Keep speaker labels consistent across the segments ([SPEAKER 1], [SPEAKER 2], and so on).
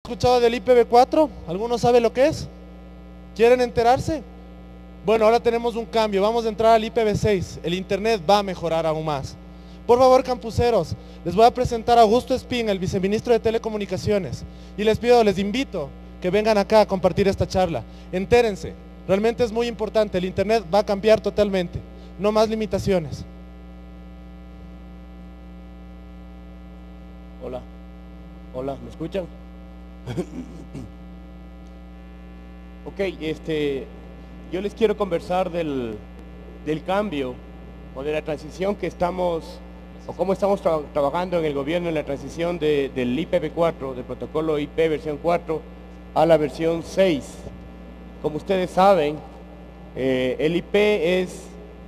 [SPEAKER 1] escuchado del IPv4? ¿Alguno sabe lo que es? ¿Quieren enterarse? Bueno, ahora tenemos un cambio, vamos a entrar al IPv6, el internet va a mejorar aún más. Por favor, campuseros, les voy a presentar a Augusto Espín, el viceministro de Telecomunicaciones, y les invito que vengan acá a compartir esta charla. Entérense, realmente es muy importante, el internet va a cambiar totalmente, no más limitaciones.
[SPEAKER 2] Hola, hola, ¿me escuchan? Ok, yo les quiero conversar del cambio o de la transición que estamos, o cómo estamos trabajando en el gobierno en la transición del IPv4, del protocolo IP versión 4 a la versión 6. Como ustedes saben, el IP es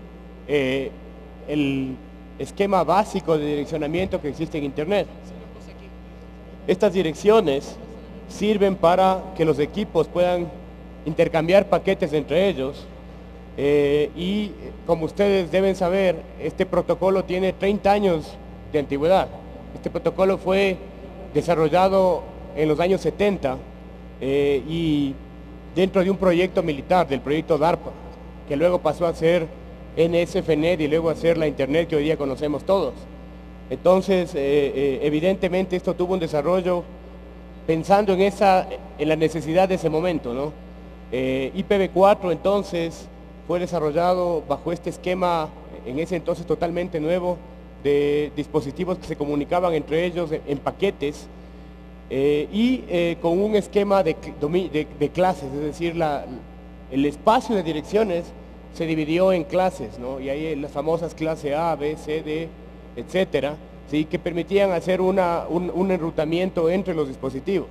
[SPEAKER 2] el esquema básico de direccionamiento que existe en Internet. Estas direcciones sirven para que los equipos puedan intercambiar paquetes entre ellos y como ustedes deben saber, este protocolo tiene 30 años de antigüedad. Este protocolo fue desarrollado en los años 70 y dentro de un proyecto militar, del proyecto DARPA, que luego pasó a ser NSFNet y luego a ser la Internet que hoy día conocemos todos. Entonces, evidentemente esto tuvo un desarrollo pensando en la necesidad de ese momento, ¿no? IPv4 entonces fue desarrollado bajo este esquema, en ese entonces totalmente nuevo, de dispositivos que se comunicaban entre ellos en paquetes con un esquema de clases, es decir, el espacio de direcciones se dividió en clases, ¿no? Y ahí las famosas clase A, B, C, D, etcétera, ¿sí? Que permitían hacer un enrutamiento entre los dispositivos.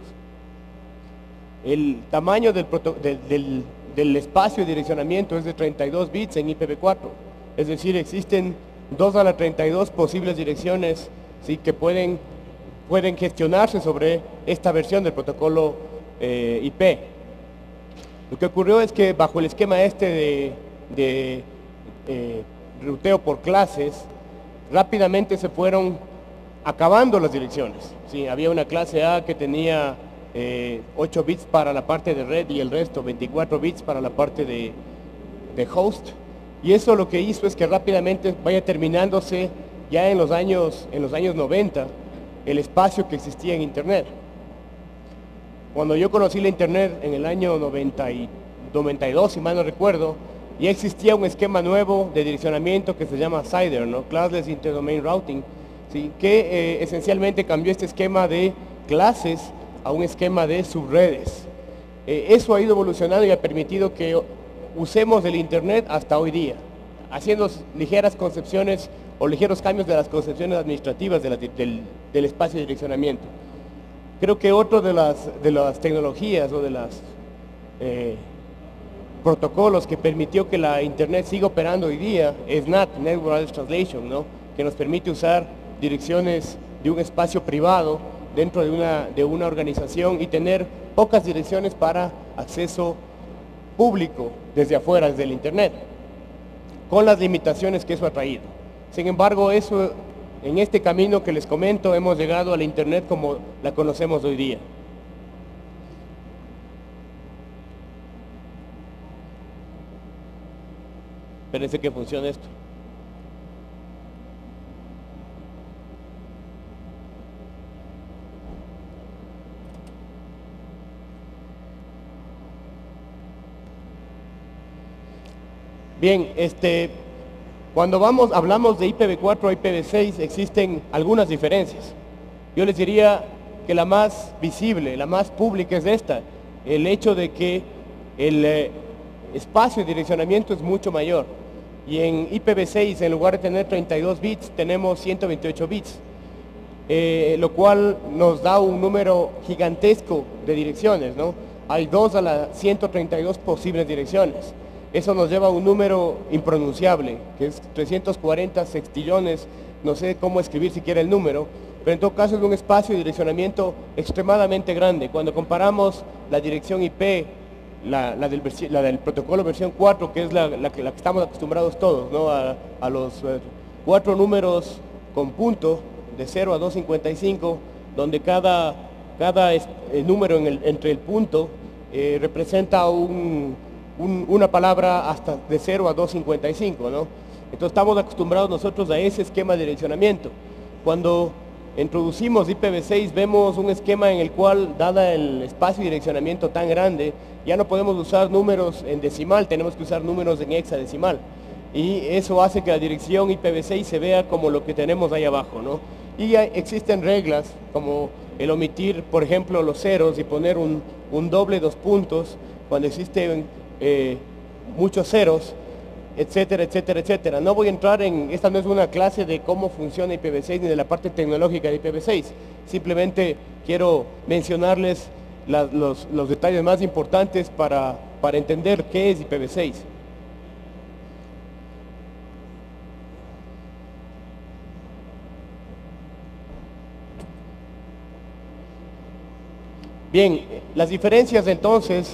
[SPEAKER 2] El tamaño del espacio de direccionamiento es de 32 bits en IPv4, es decir, existen 2 a la 32 posibles direcciones, ¿sí? Que pueden gestionarse sobre esta versión del protocolo IP. Lo que ocurrió es que bajo el esquema de ruteo por clases, rápidamente se fueron acabando las direcciones, ¿sí? Había una clase A que tenía 8 bits para la parte de red y el resto 24 bits para la parte de host, y eso lo que hizo es que rápidamente vaya terminándose ya en los años 90 el espacio que existía en Internet. Cuando yo conocí la Internet en el año 92, si mal no recuerdo, ya existía un esquema nuevo de direccionamiento que se llama CIDR, ¿no? Classless Interdomain Routing, ¿sí? Que esencialmente cambió este esquema de clases a un esquema de subredes. Eso ha ido evolucionando y ha permitido que usemos el Internet hasta hoy día, haciendo ligeras concepciones o ligeros cambios de las concepciones administrativas del espacio de direccionamiento. Creo que otro de las tecnologías o de los protocolos que permitió que la Internet siga operando hoy día es NAT, Network Address Translation, ¿no? Que nos permite usar direcciones de un espacio privado dentro de una organización y tener pocas direcciones para acceso público desde afuera, desde el Internet, con las limitaciones que eso ha traído. Sin embargo, en este camino que les comento, hemos llegado a la Internet como la conocemos hoy día. Espérense que funcione esto. Bien, cuando hablamos de IPv4 a IPv6 existen algunas diferencias. Yo les diría que la más visible, la más pública es esta, el hecho de que el espacio de direccionamiento es mucho mayor. Y en IPv6, en lugar de tener 32 bits, tenemos 128 bits, lo cual nos da un número gigantesco de direcciones, ¿no? Hay 2 a la 132 posibles direcciones. Eso nos lleva a un número impronunciable, que es 340 sextillones, no sé cómo escribir siquiera el número, pero en todo caso es un espacio de direccionamiento extremadamente grande. Cuando comparamos la dirección IP, la del protocolo versión 4, que es la que estamos acostumbrados todos, ¿no? A los 4 números con punto, de 0 a 255, donde cada cada número entre el punto representa una palabra hasta de 0 a 255, ¿no? Entonces estamos acostumbrados nosotros a ese esquema de direccionamiento. Cuando introducimos IPv6 vemos un esquema en el cual, dada el espacio de direccionamiento tan grande, ya no podemos usar números en decimal, tenemos que usar números en hexadecimal. Y eso hace que la dirección IPv6 se vea como lo que tenemos ahí abajo, ¿no? Y ya existen reglas como el omitir, por ejemplo, los ceros y poner un doble 2 puntos cuando existen muchos ceros, etcétera, etcétera, etcétera. No voy a entrar esta no es una clase de cómo funciona IPv6 ni de la parte tecnológica de IPv6. Simplemente quiero mencionarles los detalles más importantes para entender qué es IPv6. Bien, las diferencias entonces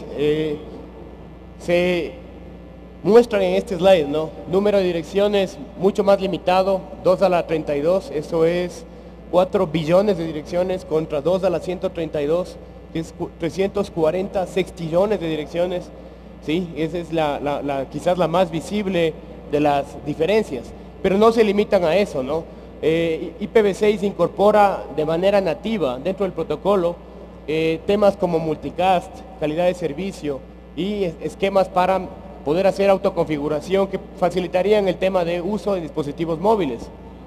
[SPEAKER 2] se muestran en este slide, ¿no? Número de direcciones mucho más limitado, 2 a la 32, eso es 4 billones de direcciones contra 2 a la 132, que es 340 sextillones de direcciones, ¿sí? Esa es quizás la más visible de las diferencias, pero no se limitan a eso, ¿no? IPv6 incorpora de manera nativa dentro del protocolo temas como multicast, calidad de servicio y esquemas para poder hacer autoconfiguración que facilitarían el tema de uso de dispositivos móviles.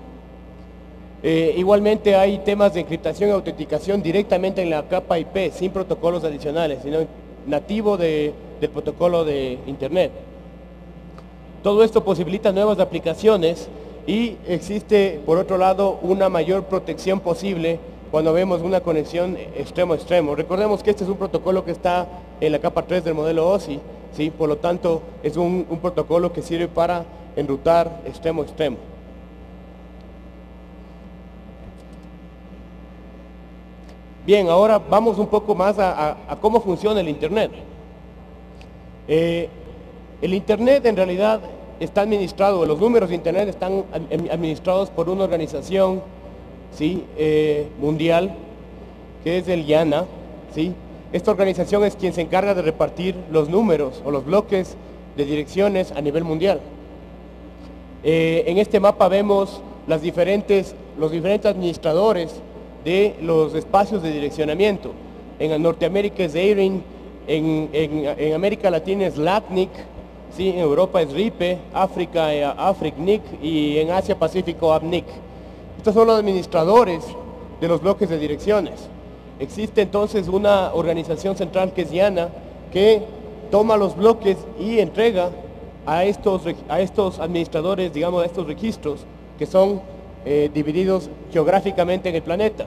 [SPEAKER 2] Igualmente hay temas de encriptación y autenticación directamente en la capa IP, sin protocolos adicionales, sino nativo del protocolo de Internet. Todo esto posibilita nuevas aplicaciones y existe, por otro lado, una mayor protección posible cuando vemos una conexión extremo a extremo. Recordemos que este es un protocolo que está en la capa 3 del modelo OSI, ¿sí? Por lo tanto es un protocolo que sirve para enrutar extremo a extremo. Bien, ahora vamos un poco más a cómo funciona el Internet. El Internet en realidad está administrado, los números de Internet están administrados por una organización, ¿sí? Mundial, que es el IANA, ¿sí? Esta organización es quien se encarga de repartir los números o los bloques de direcciones a nivel mundial. En este mapa vemos los diferentes administradores de los espacios de direccionamiento. En Norteamérica es ARIN, en América Latina es LACNIC, ¿sí? En Europa es RIPE, África, AFRICNIC y en Asia Pacífico APNIC. Estos son los administradores de los bloques de direcciones. Existe entonces una organización central que es IANA, que toma los bloques y entrega a estos administradores, digamos, a estos registros que son divididos geográficamente en el planeta.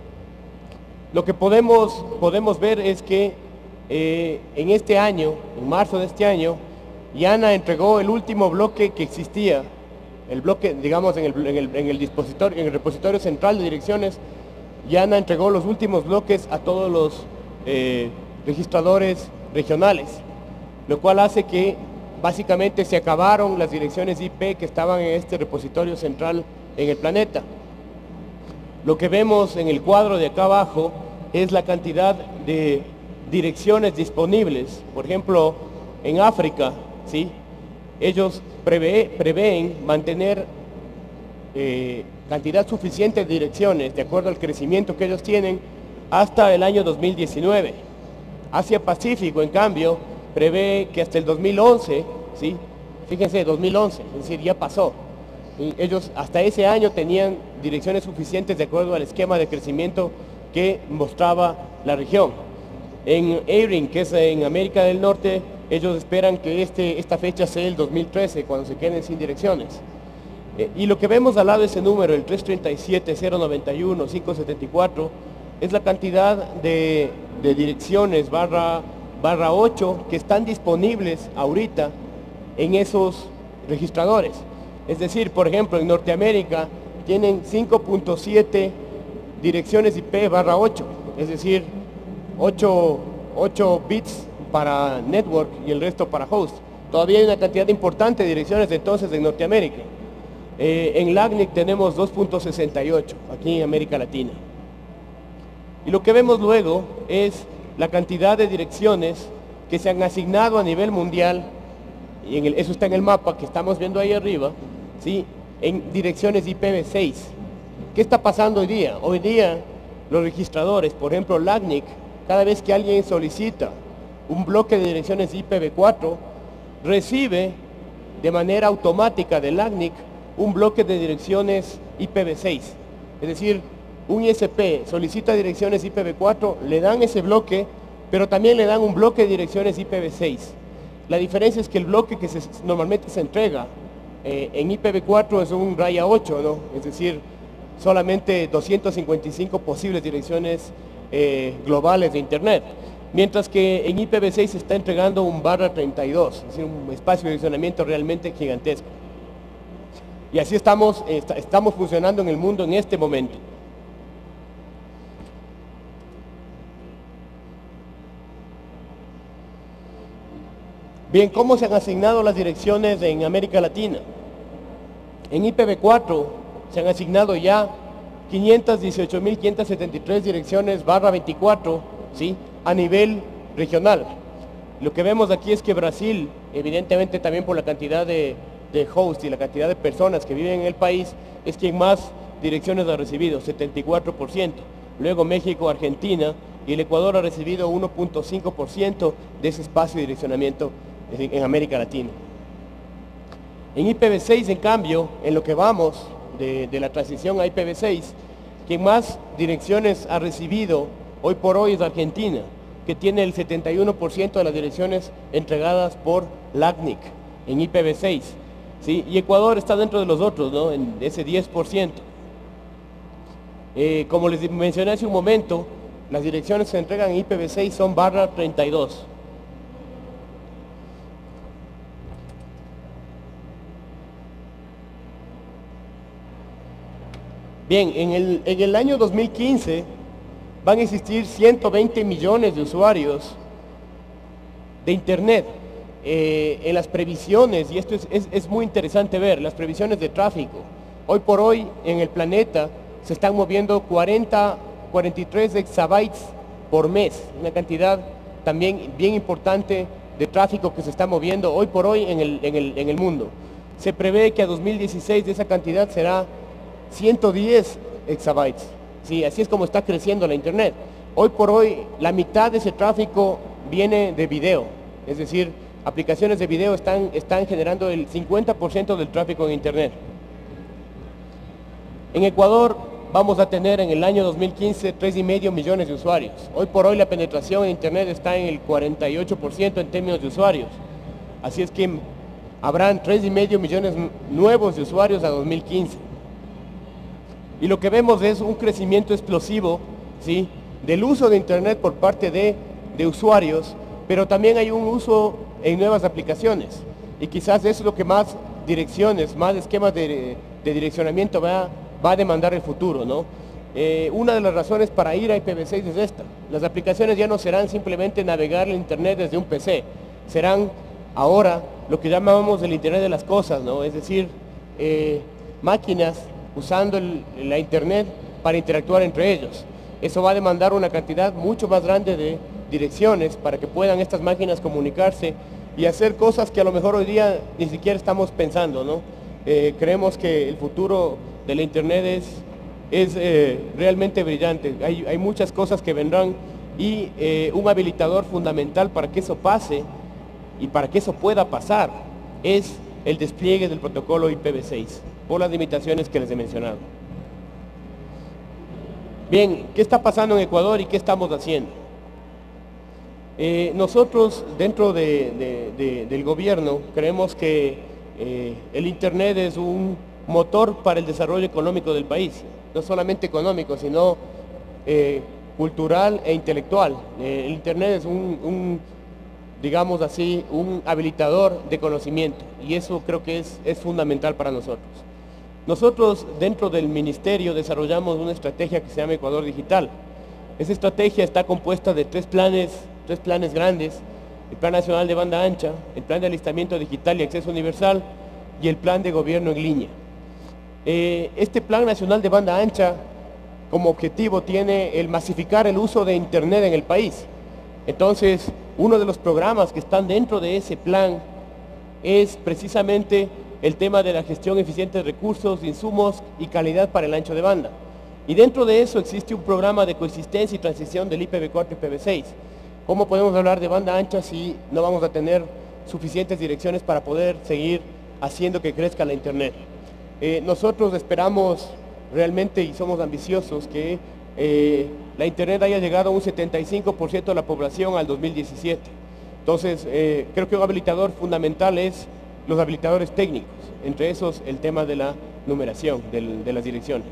[SPEAKER 2] Lo que podemos ver es que en este año, en marzo de este año, IANA entregó el último bloque que existía, el bloque, digamos, en el repositorio central de direcciones. IANA entregó los últimos bloques a todos los registradores regionales, lo cual hace que básicamente se acabaron las direcciones IP que estaban en este repositorio central en el planeta. Lo que vemos en el cuadro de acá abajo es la cantidad de direcciones disponibles. Por ejemplo, en África, ¿sí? Ellos prevén mantener cantidad suficiente de direcciones de acuerdo al crecimiento que ellos tienen hasta el año 2019. Asia Pacífico, en cambio, prevé que hasta el 2011, ¿sí? Fíjense, 2011, es decir, ya pasó. Y ellos hasta ese año tenían direcciones suficientes de acuerdo al esquema de crecimiento que mostraba la región. En ARIN, que es en América del Norte, ellos esperan que esta fecha sea el 2013, cuando se queden sin direcciones. Y lo que vemos al lado de ese número, el 337, 091, 574, es la cantidad de direcciones barra 8 que están disponibles ahorita en esos registradores. Es decir, por ejemplo, en Norteamérica tienen 5.7 direcciones IP barra 8, es decir, 8 bits para network y el resto para host. Todavía hay una cantidad importante de direcciones entonces en Norteamérica. En LACNIC tenemos 2.68 aquí en América Latina. Y lo que vemos luego es la cantidad de direcciones que se han asignado a nivel mundial, y eso está en el mapa que estamos viendo ahí arriba, ¿sí? En direcciones IPv6. ¿Qué está pasando hoy día? Hoy día los registradores, por ejemplo LACNIC, cada vez que alguien solicita un bloque de direcciones IPv4, recibe de manera automática de LACNIC un bloque de direcciones IPv6. Es decir, un ISP solicita direcciones IPv4, le dan ese bloque, pero también le dan un bloque de direcciones IPv6. La diferencia es que el bloque que normalmente se entrega en IPv4 es un raya 8, ¿no? Es decir, solamente 255 posibles direcciones globales de Internet. Mientras que en IPv6 se está entregando un /32, es decir, un espacio de direccionamiento realmente gigantesco. Y así estamos funcionando en el mundo en este momento. Bien, ¿cómo se han asignado las direcciones en América Latina? En IPv4 se han asignado ya 518.573 direcciones /24, ¿sí? A nivel regional. Lo que vemos aquí es que Brasil, evidentemente también por la cantidad de hosts y la cantidad de personas que viven en el país, es quien más direcciones ha recibido, 74%. Luego México, Argentina y el Ecuador ha recibido 1.5% de ese espacio de direccionamiento en América Latina. En IPv6, en cambio, en lo que vamos de la transición a IPv6, quien más direcciones ha recibido hoy por hoy es Argentina, que tiene el 71% de las direcciones entregadas por LACNIC en IPv6, ¿sí? Y Ecuador está dentro de los otros, ¿no? En ese 10%. Como les mencioné hace un momento, las direcciones que se entregan en IPv6 son /32. Bien, en el año 2015 van a existir 120 millones de usuarios de Internet. En las previsiones, y esto es muy interesante ver, las previsiones de tráfico. Hoy por hoy en el planeta se están moviendo 43 exabytes por mes, una cantidad también bien importante de tráfico que se está moviendo hoy por hoy en el mundo. Se prevé que a 2016 de esa cantidad será 110 exabytes. Sí, así es como está creciendo la Internet. Hoy por hoy la mitad de ese tráfico viene de video, es decir, aplicaciones de video están generando el 50% del tráfico en Internet. En Ecuador vamos a tener en el año 2015 3,5 millones de usuarios. Hoy por hoy la penetración en Internet está en el 48% en términos de usuarios. Así es que habrán 3,5 millones nuevos de usuarios a 2015. Y lo que vemos es un crecimiento explosivo, ¿sí?, del uso de Internet por parte de usuarios, pero también hay un uso en nuevas aplicaciones. Y quizás eso es lo que más direcciones, más esquemas de direccionamiento va a demandar el futuro, ¿no? Una de las razones para ir a IPv6 es esta. Las aplicaciones ya no serán simplemente navegar el Internet desde un PC, serán ahora lo que llamamos el Internet de las cosas, ¿no? Es decir, máquinas usando la Internet para interactuar entre ellos. Eso va a demandar una cantidad mucho más grande de direcciones para que puedan estas máquinas comunicarse y hacer cosas que a lo mejor hoy día ni siquiera estamos pensando, ¿no? Creemos que el futuro de la Internet es realmente brillante. Hay muchas cosas que vendrán y un habilitador fundamental para que eso pase y para que eso pueda pasar es el despliegue del protocolo IPv6 por las limitaciones que les he mencionado. Bien, ¿qué está pasando en Ecuador y qué estamos haciendo? Nosotros dentro del gobierno creemos que el Internet es un motor para el desarrollo económico del país, no solamente económico, sino cultural e intelectual. El Internet es digamos así, un habilitador de conocimiento y eso creo que es fundamental para nosotros. Nosotros dentro del ministerio desarrollamos una estrategia que se llama Ecuador Digital. Esa estrategia está compuesta de tres planes grandes: el Plan Nacional de Banda Ancha, el Plan de Alistamiento Digital y Acceso Universal y el Plan de Gobierno en Línea. Este Plan Nacional de Banda Ancha como objetivo tiene el masificar el uso de Internet en el país. Entonces, uno de los programas que están dentro de ese plan es precisamente el tema de la gestión eficiente de recursos, insumos y calidad para el ancho de banda. Y dentro de eso existe un programa de coexistencia y transición del IPv4 y IPv6. ¿Cómo podemos hablar de banda ancha si no vamos a tener suficientes direcciones para poder seguir haciendo que crezca la Internet? Nosotros esperamos realmente y somos ambiciosos que la Internet haya llegado a un 75% de la población al 2017. Entonces, creo que un habilitador fundamental es los habilitadores técnicos, entre esos el tema de la numeración de las direcciones.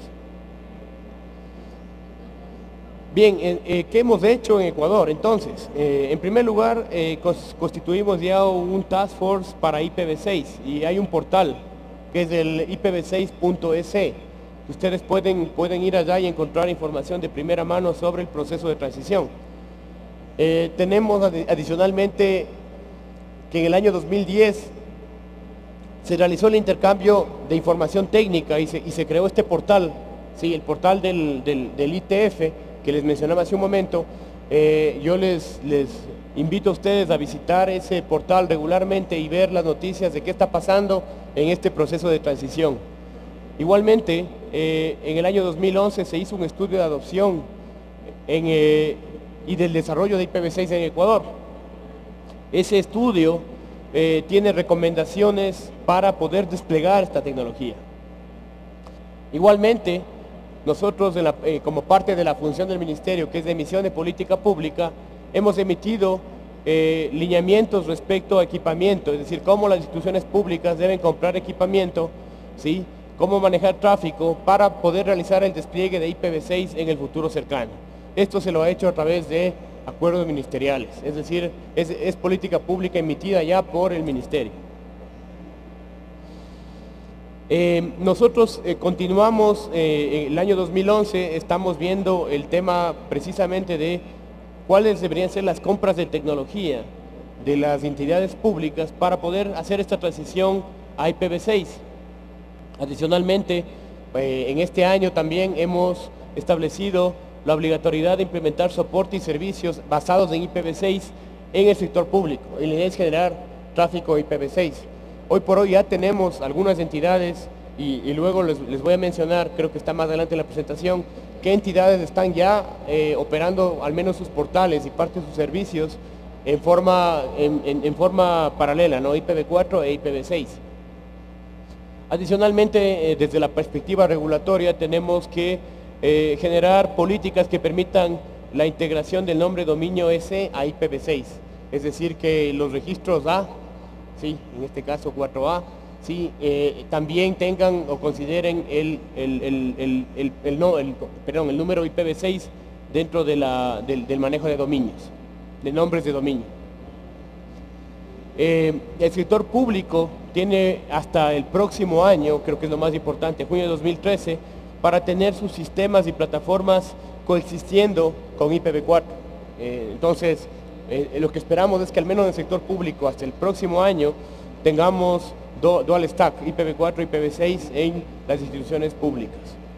[SPEAKER 2] Bien, ¿qué hemos hecho en Ecuador? Entonces, en primer lugar, constituimos ya un task force para IPv6 y hay un portal que es el ipv6.es. Ustedes pueden ir allá y encontrar información de primera mano sobre el proceso de transición. Tenemos adicionalmente que en el año 2010 se realizó el intercambio de información técnica y se creó este portal, ¿sí? El portal del ITF, que les mencionaba hace un momento. Yo les invito a ustedes a visitar ese portal regularmente y ver las noticias de qué está pasando en este proceso de transición. Igualmente, en el año 2011 se hizo un estudio de adopción y del desarrollo de IPv6 en Ecuador. Ese estudio tiene recomendaciones para poder desplegar esta tecnología. Igualmente, nosotros como parte de la función del Ministerio, que es de emisión de política pública, hemos emitido lineamientos respecto a equipamiento, es decir, cómo las instituciones públicas deben comprar equipamiento, ¿sí? Cómo manejar tráfico para poder realizar el despliegue de IPv6 en el futuro cercano. Esto se lo ha hecho a través de acuerdos ministeriales, es decir, es política pública emitida ya por el Ministerio. Nosotros continuamos, el año 2011 estamos viendo el tema precisamente de cuáles deberían ser las compras de tecnología de las entidades públicas para poder hacer esta transición a IPv6. Adicionalmente, en este año también hemos establecido la obligatoriedad de implementar soporte y servicios basados en IPv6 en el sector público. Y la idea es generar tráfico IPv6. Hoy por hoy ya tenemos algunas entidades y luego les voy a mencionar, creo que está más adelante en la presentación, qué entidades están ya operando al menos sus portales y parte de sus servicios en forma paralela, ¿no? IPv4 e IPv6. Adicionalmente, desde la perspectiva regulatoria tenemos que generar políticas que permitan la integración del nombre dominio S a IPv6, es decir, que los registros A, sí, en este caso 4A, sí, también tengan o consideren el número IPv6 dentro del manejo de dominios, de nombres de dominio. El sector público tiene hasta el próximo año, creo que es lo más importante, junio de 2013, para tener sus sistemas y plataformas coexistiendo con IPv4. Entonces, lo que esperamos es que al menos en el sector público hasta el próximo año tengamos dual stack, IPv4 y IPv6 en las instituciones públicas.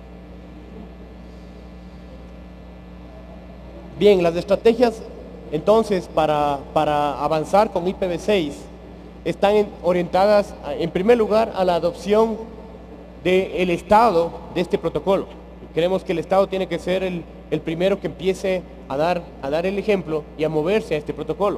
[SPEAKER 2] Bien, las estrategias entonces para avanzar con IPv6 están orientadas en primer lugar a la adopción del Estado de este protocolo. Creemos que el Estado tiene que ser el primero que empiece a dar el ejemplo y a moverse a este protocolo.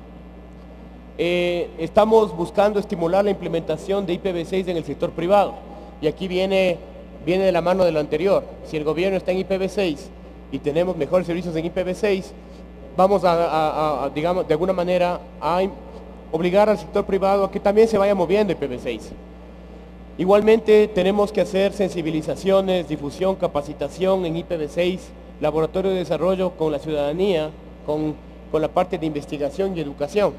[SPEAKER 2] Estamos buscando estimular la implementación de IPv6 en el sector privado y aquí viene de la mano de lo anterior. Si el gobierno está en IPv6 y tenemos mejores servicios en IPv6, vamos digamos, de alguna manera a obligar al sector privado a que también se vaya moviendo IPv6. Igualmente tenemos que hacer sensibilizaciones, difusión, capacitación en IPv6, laboratorio de desarrollo con la ciudadanía, con la parte de investigación y educación.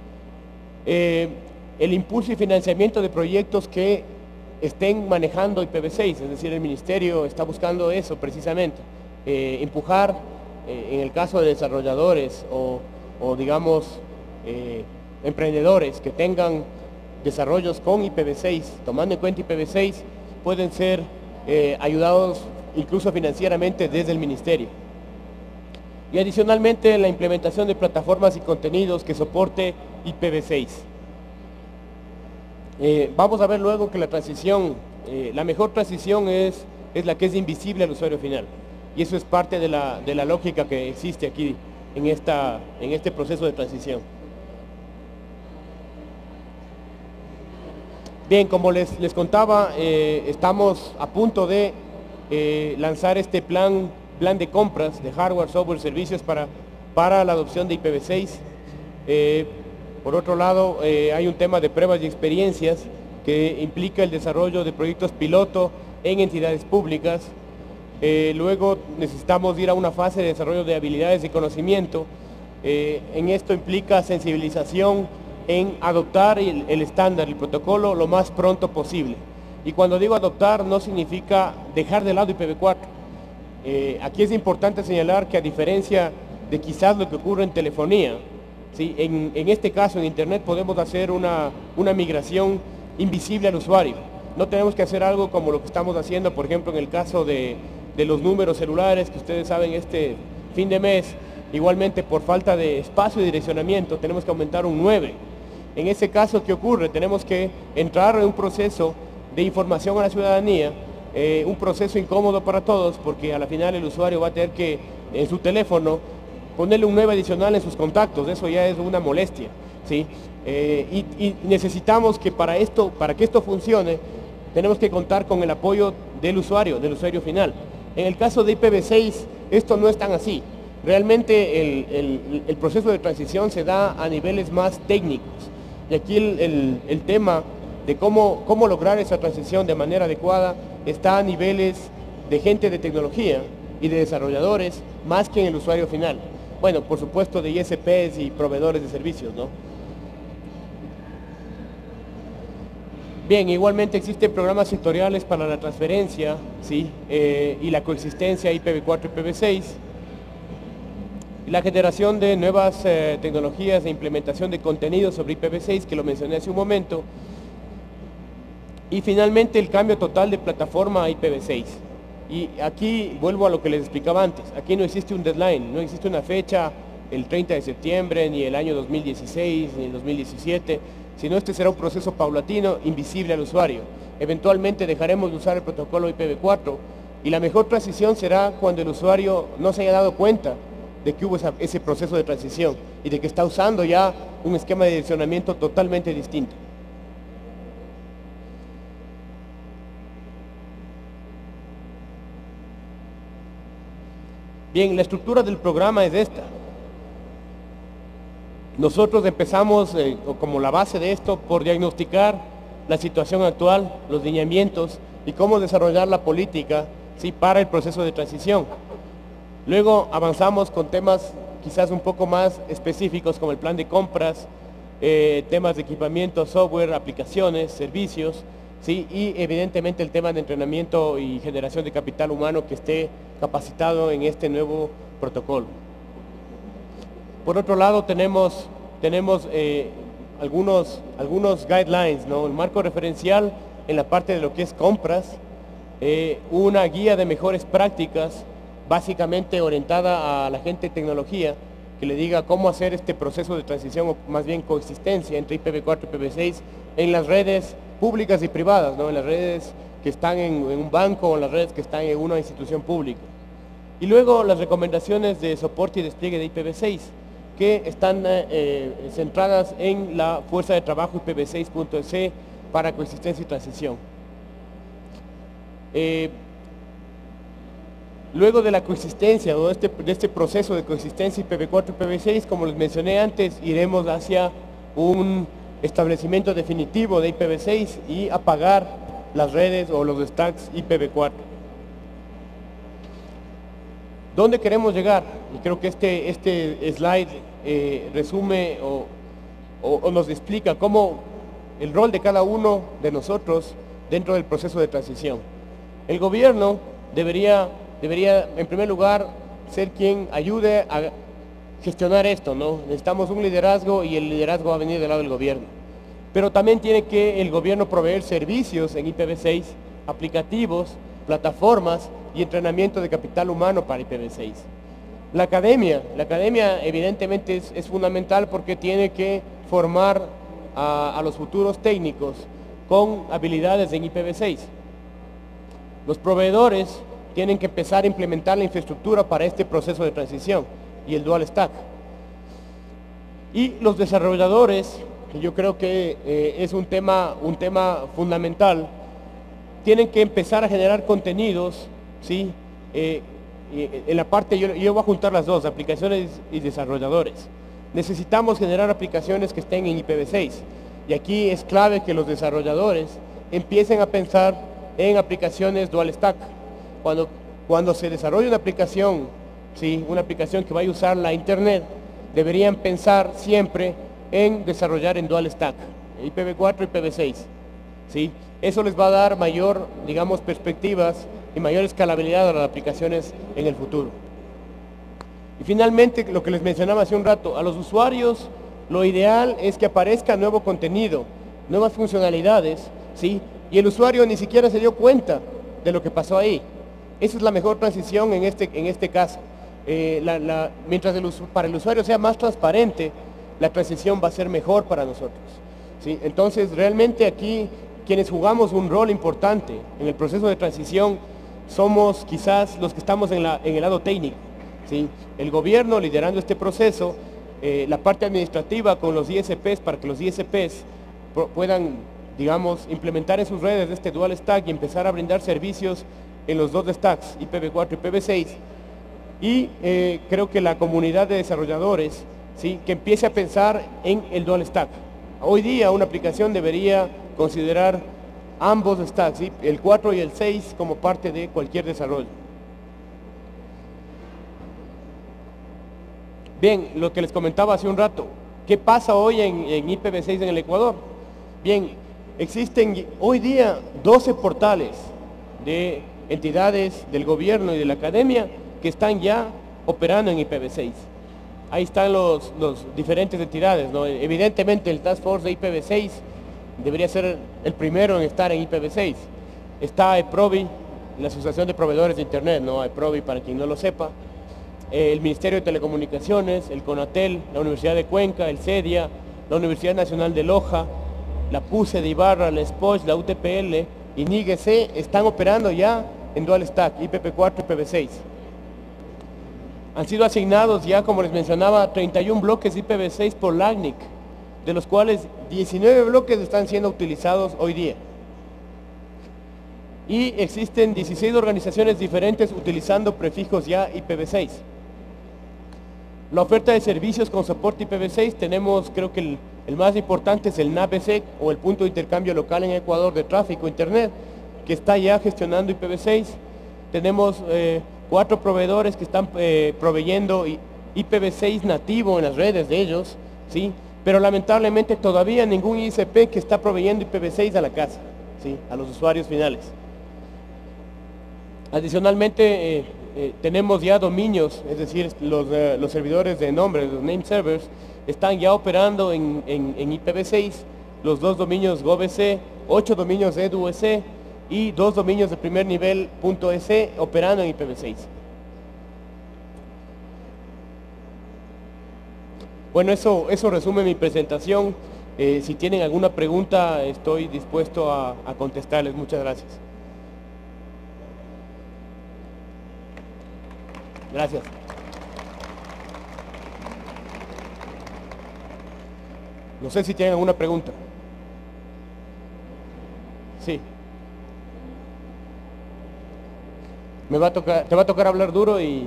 [SPEAKER 2] El impulso y financiamiento de proyectos que estén manejando IPv6, es decir, el Ministerio está buscando eso precisamente, empujar en el caso de desarrolladores o digamos emprendedores que tengan desarrollos con IPv6, tomando en cuenta IPv6, pueden ser ayudados incluso financieramente desde el ministerio. Y adicionalmente la implementación de plataformas y contenidos que soporte IPv6. Vamos a ver luego que la transición, la mejor transición es la que es invisible al usuario final. Y eso es parte de la lógica que existe aquí en este proceso de transición. Bien, como les contaba, estamos a punto de lanzar este plan de compras de hardware, software, servicios para la adopción de IPv6. Por otro lado, hay un tema de pruebas y experiencias que implica el desarrollo de proyectos piloto en entidades públicas. Luego necesitamos ir a una fase de desarrollo de habilidades y conocimiento. En esto implica sensibilización en adoptar el estándar, el protocolo, lo más pronto posible. Y cuando digo adoptar, no significa dejar de lado IPv4. Aquí es importante señalar que a diferencia de quizás lo que ocurre en telefonía, ¿sí? En este caso en Internet podemos hacer una migración invisible al usuario. No tenemos que hacer algo como lo que estamos haciendo, por ejemplo, en el caso de los números celulares, que ustedes saben este fin de mes, igualmente por falta de espacio y direccionamiento, tenemos que aumentar un 9. En ese caso, ¿qué ocurre? Tenemos que entrar en un proceso de información a la ciudadanía, un proceso incómodo para todos, porque a la final el usuario va a tener que, en su teléfono, ponerle un 9 adicional en sus contactos. Eso ya es una molestia, ¿sí? Y necesitamos que para que esto funcione, tenemos que contar con el apoyo del usuario final. En el caso de IPv6, esto no es tan así. Realmente el proceso de transición se da a niveles más técnicos. Y aquí el tema de cómo lograr esa transición de manera adecuada está a niveles de gente de tecnología y de desarrolladores, más que en el usuario final. Bueno, por supuesto de ISPs y proveedores de servicios, ¿no? Bien, igualmente existen programas sectoriales para la transferencia, ¿sí? Y la coexistencia IPv4 y IPv6. La generación de nuevas tecnologías de implementación de contenidos sobre IPv6, que lo mencioné hace un momento. Y finalmente el cambio total de plataforma a IPv6. Y aquí vuelvo a lo que les explicaba antes. Aquí no existe un deadline, no existe una fecha, el 30 de septiembre, ni el año 2016, ni el 2017, sino este será un proceso paulatino, invisible al usuario. Eventualmente dejaremos de usar el protocolo IPv4 y la mejor transición será cuando el usuario no se haya dado cuenta de que hubo ese proceso de transición y de que está usando ya un esquema de direccionamiento totalmente distinto. Bien, la estructura del programa es esta. Nosotros empezamos, como la base de esto, por diagnosticar la situación actual, los lineamientos y cómo desarrollar la política, ¿sí? Para el proceso de transición. Luego avanzamos con temas quizás un poco más específicos como el plan de compras, temas de equipamiento, software, aplicaciones, servicios, ¿sí? Y evidentemente el tema de entrenamiento y generación de capital humano que esté capacitado en este nuevo protocolo. Por otro lado tenemos algunos guidelines, ¿no? El marco referencial en la parte de lo que es compras, una guía de mejores prácticas básicamente orientada a la gente de tecnología que le diga cómo hacer este proceso de transición o más bien coexistencia entre IPv4 y IPv6 en las redes públicas y privadas, ¿no? En las redes que están en un banco o en las redes que están en una institución pública. Y luego las recomendaciones de soporte y despliegue de IPv6 que están centradas en la fuerza de trabajo IPv6.es para coexistencia y transición. Luego de la coexistencia o de este proceso de coexistencia IPv4 y IPv6, como les mencioné antes, iremos hacia un establecimiento definitivo de IPv6 y apagar las redes o los stacks IPv4. ¿Dónde queremos llegar? Y creo que este slide resume o nos explica cómo el rol de cada uno de nosotros dentro del proceso de transición. El gobierno debería en primer lugar ser quien ayude a gestionar esto, ¿no? Necesitamos un liderazgo y el liderazgo va a venir del lado del gobierno. Pero también tiene que el gobierno proveer servicios en IPv6, aplicativos plataformas y entrenamiento de capital humano para IPv6. La academia evidentemente es fundamental porque tiene que formar a los futuros técnicos con habilidades en IPv6. Los proveedores tienen que empezar a implementar la infraestructura para este proceso de transición y el dual stack. Y los desarrolladores, que yo creo que es un tema fundamental, tienen que empezar a generar contenidos, ¿sí? En la parte, yo voy a juntar las dos, aplicaciones y desarrolladores. Necesitamos generar aplicaciones que estén en IPv6. Y aquí es clave que los desarrolladores empiecen a pensar en aplicaciones dual stack. Cuando se desarrolla una aplicación, ¿sí? Una aplicación que vaya a usar la internet, deberían pensar siempre en desarrollar en dual stack, IPv4 y IPv6. ¿Sí? Eso les va a dar mayor, digamos, perspectivas y mayor escalabilidad a las aplicaciones en el futuro. Y finalmente, lo que les mencionaba hace un rato, a los usuarios lo ideal es que aparezca nuevo contenido, nuevas funcionalidades, ¿sí? Y el usuario ni siquiera se dio cuenta de lo que pasó ahí. Esa es la mejor transición en este caso. Mientras para el usuario sea más transparente, la transición va a ser mejor para nosotros, ¿sí? Entonces, realmente aquí, quienes jugamos un rol importante en el proceso de transición, somos quizás los que estamos en el lado técnico, ¿sí? El gobierno liderando este proceso, la parte administrativa con los ISPs, para que los ISPs puedan, digamos, implementar en sus redes este dual stack y empezar a brindar servicios en los dos stacks, IPv4 y IPv6. Y creo que la comunidad de desarrolladores, ¿sí? Que empiece a pensar en el dual stack. Hoy día una aplicación debería considerar ambos stacks, ¿sí? El 4 y el 6 como parte de cualquier desarrollo. Bien, lo que les comentaba hace un rato, ¿qué pasa hoy en IPv6 en el Ecuador? Bien, existen hoy día 12 portales de entidades del gobierno y de la academia que están ya operando en IPv6. Ahí están los diferentes entidades, ¿no? Evidentemente el Task Force de IPv6 debería ser el primero en estar en IPv6. Está EPROVI, la Asociación de Proveedores de Internet, ¿no? EPROVI, para quien no lo sepa. El Ministerio de Telecomunicaciones, el CONATEL, la Universidad de Cuenca, el CEDIA, la Universidad Nacional de Loja, la PUCE de Ibarra, la SPOCH, la UTPL y NIGC están operando ya en dual stack, IPv4 y IPv6. Han sido asignados ya, como les mencionaba, 31 bloques IPv6 por LACNIC, de los cuales 19 bloques están siendo utilizados hoy día. Y existen 16 organizaciones diferentes utilizando prefijos ya IPv6. La oferta de servicios con soporte IPv6 tenemos, creo que el más importante es el NAPESEC, o el punto de intercambio local en Ecuador de tráfico internet, que está ya gestionando IPv6. Tenemos 4 proveedores que están proveyendo IPv6 nativo en las redes de ellos, ¿sí? Pero lamentablemente todavía ningún ISP que está proveyendo IPv6 a la casa, ¿sí? A los usuarios finales. Adicionalmente, tenemos ya dominios, es decir, los servidores de nombre, los name servers, están ya operando en IPv6, los 2 dominios GovEC, 8 dominios EDUEC y 2 dominios de primer nivel .ec operando en IPv6. Bueno, eso resume mi presentación. Si tienen alguna pregunta, estoy dispuesto a contestarles. Muchas gracias. Gracias. No sé si tienen alguna pregunta. Sí. Te va a tocar hablar duro y...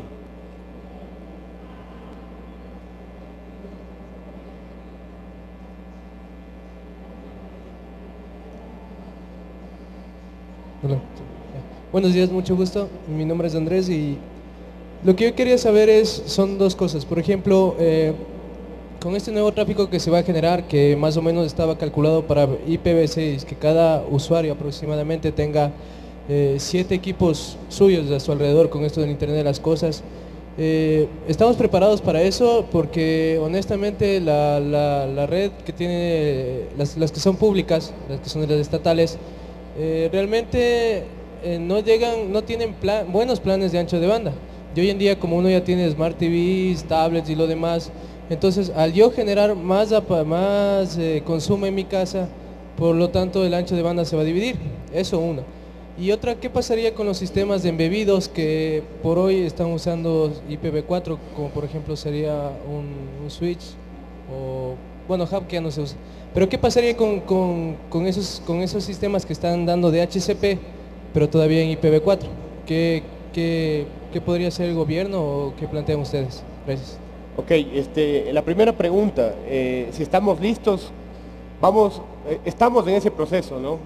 [SPEAKER 3] Hola. Buenos días, mucho gusto. Mi nombre es Andrés y lo que yo quería saber son dos cosas. Por ejemplo, con este nuevo tráfico que se va a generar, que más o menos estaba calculado para IPv6, que cada usuario aproximadamente tenga 7 equipos suyos a su alrededor con esto del Internet de las Cosas. ¿Estamos preparados para eso? Porque honestamente la red que tiene, las que son públicas, las que son de las estatales, realmente no llegan, no tienen buenos planes de ancho de banda. Y hoy en día, como uno ya tiene Smart TVs, tablets y lo demás, entonces al yo generar más consumo en mi casa, por lo tanto el ancho de banda se va a dividir. Eso una. Y otra, ¿qué pasaría con los sistemas de embebidos que por hoy están usando IPv4, como por ejemplo sería un switch o, bueno, hub que ya no se usa? Pero ¿qué pasaría con esos sistemas que están dando de HCP, pero todavía en IPv4? ¿Qué podría hacer el gobierno o qué plantean ustedes? Gracias.
[SPEAKER 2] Ok, la primera pregunta, si estamos listos, estamos en ese proceso, ¿no?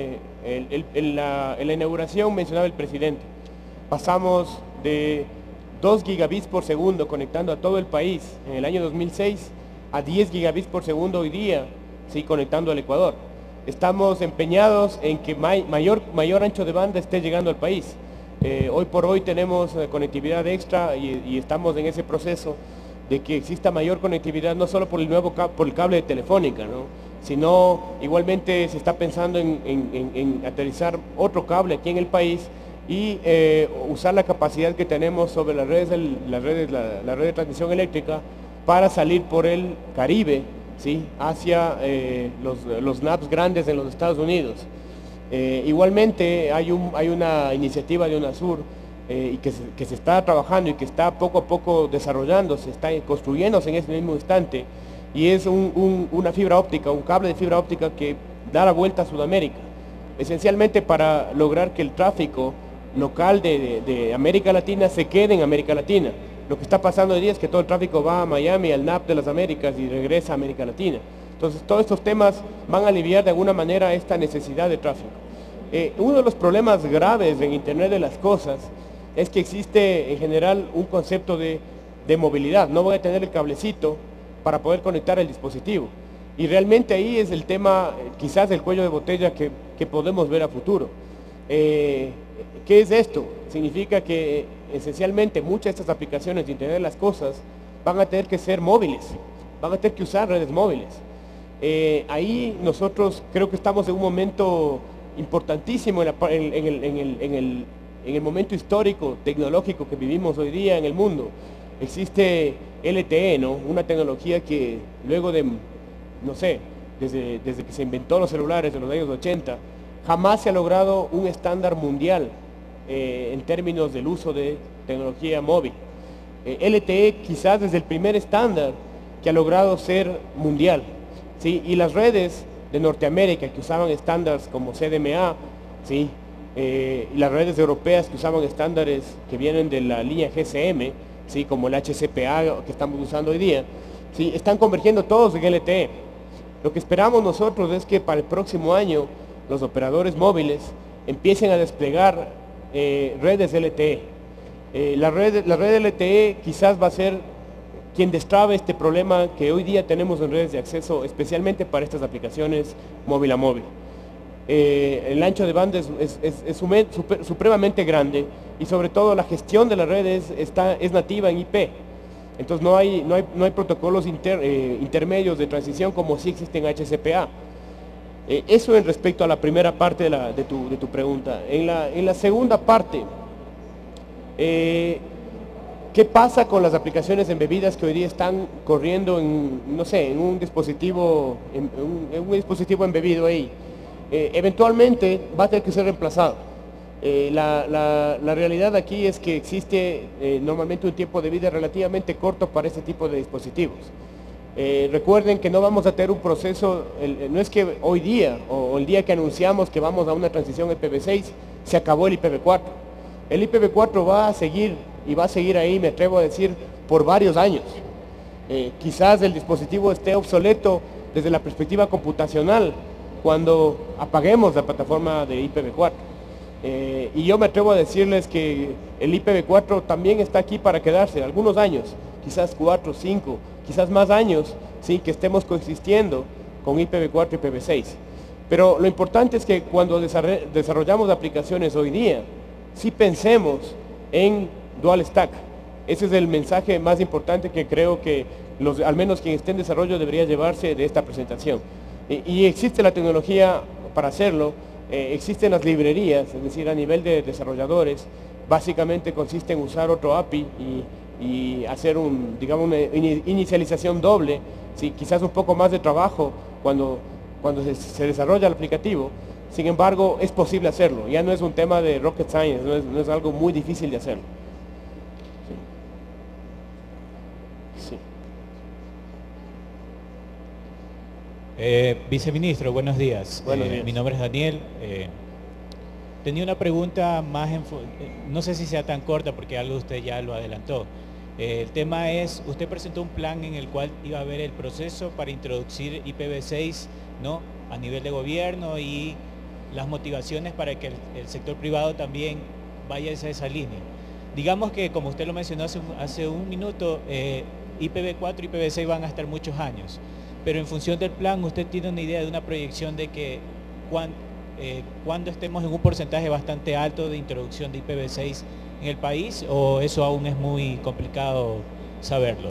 [SPEAKER 2] En la inauguración mencionaba el presidente, pasamos de 2 gigabits por segundo conectando a todo el país en el año 2006 a 10 gigabits por segundo hoy día, sí, conectando al Ecuador. Estamos empeñados en que mayor ancho de banda esté llegando al país. Hoy por hoy tenemos conectividad extra y estamos en ese proceso de que exista mayor conectividad, no solo por el cable de Telefónica, ¿no?, sino igualmente se está pensando en aterrizar otro cable aquí en el país y usar la capacidad que tenemos sobre la red de transmisión eléctrica para salir por el Caribe, ¿sí?, hacia los NAPs grandes en los Estados Unidos. Igualmente hay una iniciativa de UNASUR y que se está trabajando y que está poco a poco desarrollándose, está construyéndose en ese mismo instante, y es una fibra óptica, un cable de fibra óptica que da la vuelta a Sudamérica, esencialmente para lograr que el tráfico local de América Latina se quede en América Latina. Lo que está pasando hoy día es que todo el tráfico va a Miami, al NAP de las Américas, y regresa a América Latina. Entonces todos estos temas van a aliviar de alguna manera esta necesidad de tráfico. Uno de los problemas graves en Internet de las cosas es que existe en general un concepto de movilidad. No voy a tener el cablecito para poder conectar el dispositivo. Y realmente ahí es el tema, quizás el cuello de botella que podemos ver a futuro. ¿Qué es esto? Significa que esencialmente muchas de estas aplicaciones de Internet de las cosas van a tener que ser móviles, van a tener que usar redes móviles. Ahí nosotros creo que estamos en un momento importantísimo en el momento histórico, tecnológico que vivimos hoy día en el mundo. Existe LTE, ¿no?, una tecnología que luego de, no sé, desde que se inventó los celulares en los años 80, jamás se ha logrado un estándar mundial en términos del uso de tecnología móvil. LTE quizás es el primer estándar que ha logrado ser mundial, ¿sí? Y las redes de Norteamérica que usaban estándares como CDMA, ¿sí?, y las redes europeas que usaban estándares que vienen de la línea GSM, ¿sí?, como el HCPA que estamos usando hoy día, ¿sí?, están convergiendo todos en LTE. Lo que esperamos nosotros es que para el próximo año los operadores móviles empiecen a desplegar redes LTE. La red LTE quizás va a ser quien destrabe este problema que hoy día tenemos en redes de acceso, especialmente para estas aplicaciones móvil a móvil. El ancho de banda es supremamente grande, y sobre todo la gestión de las redes es nativa en IP. Entonces no hay protocolos intermedios de transición como sí existen en HCPA. Eso en respecto a la primera parte de tu pregunta. En la segunda parte, ¿qué pasa con las aplicaciones embebidas que hoy día están corriendo en un dispositivo embebido ahí? Eventualmente va a tener que ser reemplazado. La realidad aquí es que existe normalmente un tiempo de vida relativamente corto para este tipo de dispositivos. Recuerden que no vamos a tener un proceso, no es que hoy día o el día que anunciamos que vamos a una transición IPv6 se acabó el IPv4. El IPv4 va a seguir, y va a seguir ahí, me atrevo a decir, por varios años. Quizás el dispositivo esté obsoleto desde la perspectiva computacional cuando apaguemos la plataforma de IPv4. Y yo me atrevo a decirles que el IPv4 también está aquí para quedarse algunos años, quizás 4, 5, quizás más años, ¿sí?, que estemos coexistiendo con IPv4 y IPv6. Pero lo importante es que cuando desarrollamos aplicaciones hoy día, sí pensemos en dual stack. Ese es el mensaje más importante que creo que al menos quien esté en desarrollo debería llevarse de esta presentación. Y existe la tecnología para hacerlo. existen las librerías, es decir, a nivel de desarrolladores, básicamente consiste en usar otro API y hacer digamos, una inicialización doble, ¿sí? Quizás un poco más de trabajo cuando se desarrolla el aplicativo. Sin embargo, es posible hacerlo, ya no es un tema de rocket science, no es algo muy difícil de hacerlo. Sí.
[SPEAKER 4] Viceministro, buenos días.
[SPEAKER 2] Buenos días.
[SPEAKER 4] Mi nombre es Daniel. Tenía una pregunta más, no sé si sea tan corta porque algo usted ya lo adelantó. El tema es, usted presentó un plan en el cual iba a haber el proceso para introducir IPv6, ¿no?, a nivel de gobierno y las motivaciones para que el sector privado también vaya hacia esa línea. Digamos que, como usted lo mencionó hace un minuto, IPv4 y IPv6 van a estar muchos años, pero en función del plan, ¿usted tiene una idea de una proyección de que cuando estemos en un porcentaje bastante alto de introducción de IPv6 en el país, o eso aún es muy complicado saberlo?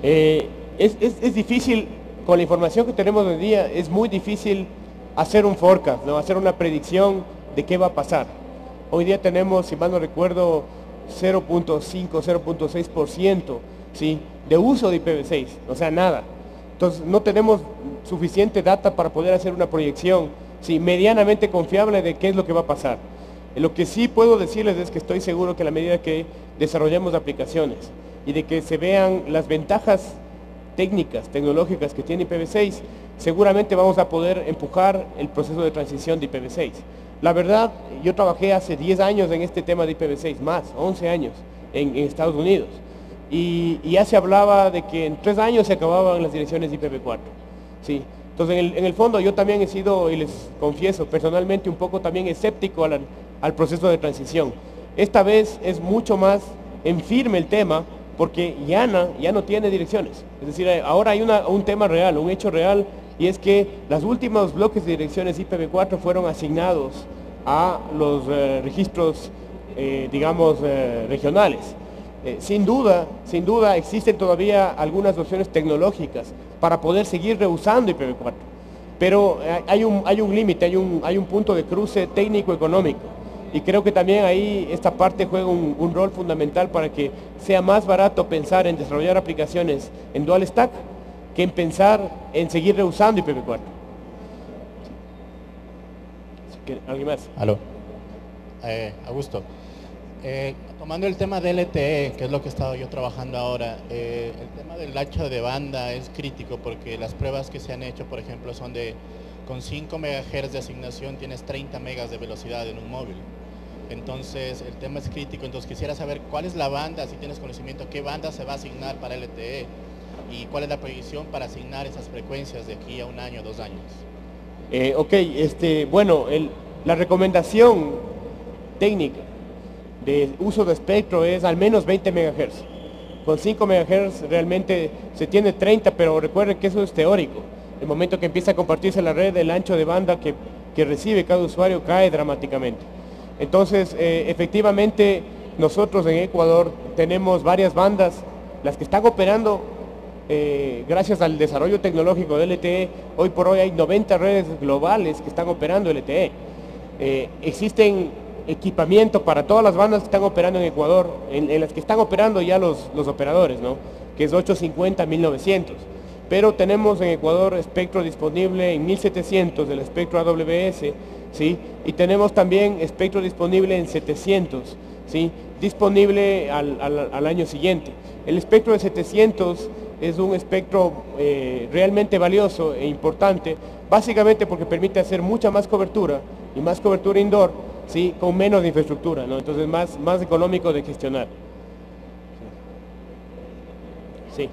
[SPEAKER 2] Es difícil, con la información que tenemos hoy día, es muy difícil hacer un forecast, ¿no? Hacer una predicción de qué va a pasar. Hoy día tenemos, si mal no recuerdo, 0.5, 0.6%, ¿sí?, de uso de IPv6, o sea, nada. Entonces no tenemos suficiente data para poder hacer una proyección, ¿sí?, medianamente confiable de qué es lo que va a pasar. Lo que sí puedo decirles es que estoy seguro que a la medida que desarrollemos aplicaciones y de que se vean las ventajas técnicas, tecnológicas que tiene IPv6, seguramente vamos a poder empujar el proceso de transición de IPv6. La verdad, yo trabajé hace 10 años en este tema de IPv6, más, 11 años, en Estados Unidos. Y ya se hablaba de que en 3 años se acababan las direcciones de IPv4. ¿Sí? Entonces, en el fondo, yo también he sido, y les confieso, personalmente un poco también escéptico al proceso de transición. Esta vez es mucho más en firme el tema, porque ya no tiene direcciones. Es decir, ahora hay un tema real, un hecho real, y es que los últimos bloques de direcciones IPv4 fueron asignados a los registros, digamos, regionales. Sin duda existen todavía algunas opciones tecnológicas para poder seguir reusando IPv4, pero hay un límite, hay un punto de cruce técnico-económico, y creo que también ahí esta parte juega un rol fundamental para que sea más barato pensar en desarrollar aplicaciones en dual stack que en pensar en seguir reusando IPv4. ¿Alguien más?
[SPEAKER 5] Aló. Augusto. Tomando el tema de LTE, que es lo que he estado yo trabajando ahora, el tema del ancho de banda es crítico porque las pruebas que se han hecho, por ejemplo, son con 5 MHz de asignación tienes 30 megas de velocidad en un móvil. Entonces, el tema es crítico. Entonces, quisiera saber cuál es la banda, si tienes conocimiento, qué banda se va a asignar para LTE y cuál es la proyección para asignar esas frecuencias de aquí a 1 año, 2 años.
[SPEAKER 2] Bueno, la recomendación técnica de uso de espectro es al menos 20 MHz. Con 5 MHz realmente se tiene 30, pero recuerden que eso es teórico. El momento que empieza a compartirse la red, el ancho de banda que recibe cada usuario cae dramáticamente. Entonces, efectivamente, nosotros en Ecuador tenemos varias bandas, las que están operando gracias al desarrollo tecnológico de LTE. Hoy por hoy hay 90 redes globales que están operando LTE. Existen equipamiento para todas las bandas que están operando en Ecuador, en las que están operando ya los operadores, ¿no?, que es 850, 1900. Pero tenemos en Ecuador espectro disponible en 1700 del espectro AWS, ¿sí? Y tenemos también espectro disponible en 700, ¿sí?, disponible al año siguiente. El espectro de 700 es un espectro realmente valioso e importante, básicamente porque permite hacer mucha más cobertura, y más cobertura indoor, ¿sí?, con menos infraestructura, ¿no? Entonces más económico de gestionar. Sí.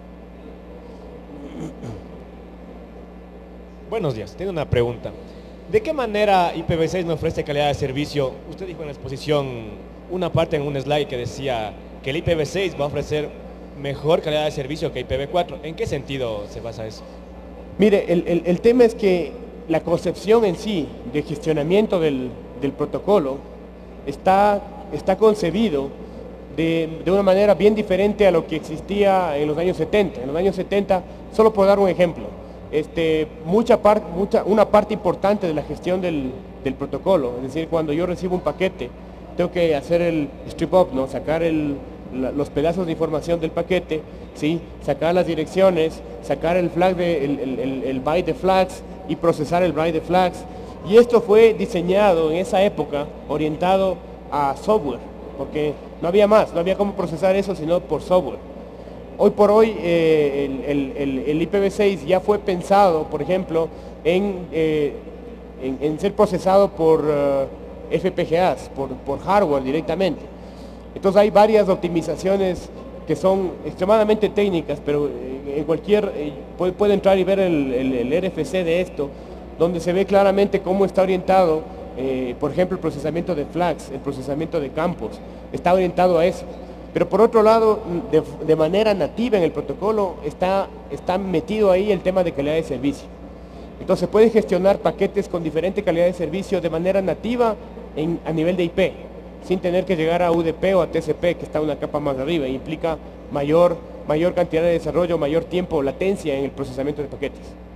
[SPEAKER 6] Buenos días, tengo una pregunta. ¿De qué manera IPv6 nos ofrece calidad de servicio? Usted dijo en la exposición una parte en un slide que decía que el IPv6 va a ofrecer mejor calidad de servicio que IPv4. ¿En qué sentido se basa eso?
[SPEAKER 2] Mire, el tema es que la concepción en sí de gestionamiento del protocolo está concebido de una manera bien diferente a lo que existía en los años 70. En los años 70, solo por dar un ejemplo, una parte importante de la gestión del protocolo. Es decir, cuando yo recibo un paquete, tengo que hacer el strip up, ¿no? Sacar los pedazos de información del paquete, ¿sí? Sacar las direcciones, sacar el flag el byte de flags y procesar el byte de flags. Y esto fue diseñado en esa época orientado a software, porque no había más, no había cómo procesar eso sino por software. Hoy por hoy el IPv6 ya fue pensado, por ejemplo, en ser procesado por FPGAs, por hardware directamente. Entonces hay varias optimizaciones que son extremadamente técnicas, pero en cualquier, puede entrar y ver el RFC de esto, donde se ve claramente cómo está orientado, por ejemplo, el procesamiento de flags, el procesamiento de campos, está orientado a eso. Pero por otro lado, de manera nativa en el protocolo, está metido ahí el tema de calidad de servicio. Entonces puede gestionar paquetes con diferente calidad de servicio de manera nativa a nivel de IP, sin tener que llegar a UDP o a TCP, que está una capa más arriba, y implica mayor cantidad de desarrollo, mayor tiempo, latencia en el procesamiento de paquetes.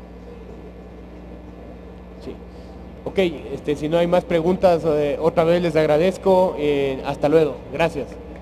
[SPEAKER 2] Sí. Ok, si no hay más preguntas, otra vez les agradezco. Hasta luego. Gracias.